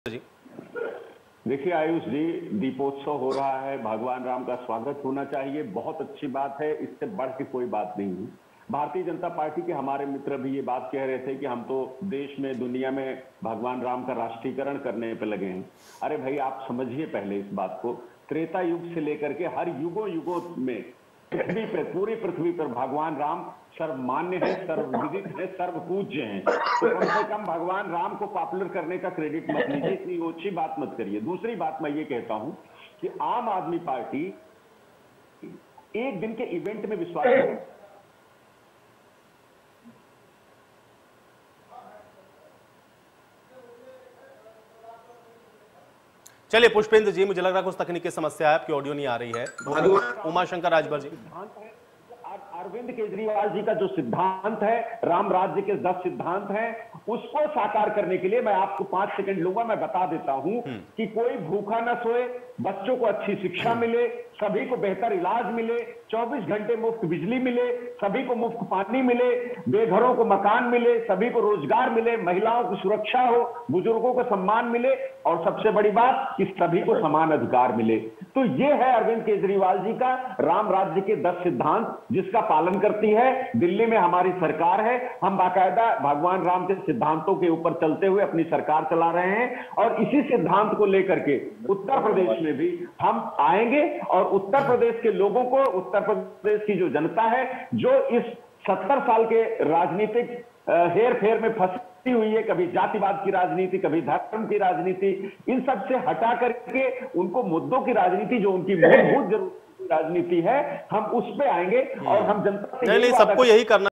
जी। देखिए आयुष जी, दीपोत्सव हो रहा है, भगवान राम का स्वागत होना चाहिए, बहुत अच्छी बात है, इससे बढ़ के कोई बात नहीं है। भारतीय जनता पार्टी के हमारे मित्र भी ये बात कह रहे थे कि हम तो देश में दुनिया में भगवान राम का राष्ट्रीयकरण करने पे लगे हैं। अरे भाई आप समझिए पहले इस बात को, त्रेता युग से लेकर के हर युगों युगों में पृथ्वी पर, पूरी पृथ्वी पर भगवान राम सर्वमान्य है, सर्वविदित है, सर्वपूज्य हैं। तो कम से कम भगवान राम को पॉपुलर करने का क्रेडिट मत लीजिए, इतनी ओछी बात मत करिए। दूसरी बात मैं ये कहता हूं कि आम आदमी पार्टी एक दिन के इवेंट में विश्वास नहीं। चलिए पुष्पेंद्र जी, मुझे लग रहा है कुछ तकनीकी समस्या है, आपकी ऑडियो नहीं आ रही है। उमाशंकर राजभर जी। अरविंद केजरीवाल जी का जो सिद्धांत है, राम राज्य के 10 सिद्धांत हैं, उसको साकार करने के लिए मैं आपको 5 सेकंड लूंगा। मैं बता देता हूं कि कोई भूखा न सोए, बच्चों को अच्छी शिक्षा मिले, सभी को बेहतर इलाज मिले, 24 घंटे मुफ्त बिजली मिले, सभी को मुफ्त पानी मिले, बेघरों को मकान मिले, सभी को रोजगार मिले, महिलाओं की सुरक्षा हो, बुजुर्गों को सम्मान मिले और सबसे बड़ी बात कि सभी को समान अधिकार मिले। तो ये है अरविंद केजरीवाल जी का राम राज्य के 10 सिद्धांत, जिसका पालन करती है दिल्ली में हमारी सरकार है। हम बाकायदा भगवान राम के सिद्धांतों के ऊपर चलते हुए अपनी सरकार चला रहे हैं और इसी सिद्धांत को लेकर के उत्तर प्रदेश में भी हम आएंगे और उत्तर प्रदेश के लोगों को, उत्तर प्रदेश की जो जनता है, जो इस 70 साल के राजनीतिक हेर फेर में फंसी हुई है, कभी जातिवाद की राजनीति, कभी धर्म की राजनीति, इन सब से हटा करके उनको मुद्दों की राजनीति, जो उनकी मूलभूत जरूरत राजनीति है, हम उस पे आएंगे और हम जनता से नहीं, सबको यही करना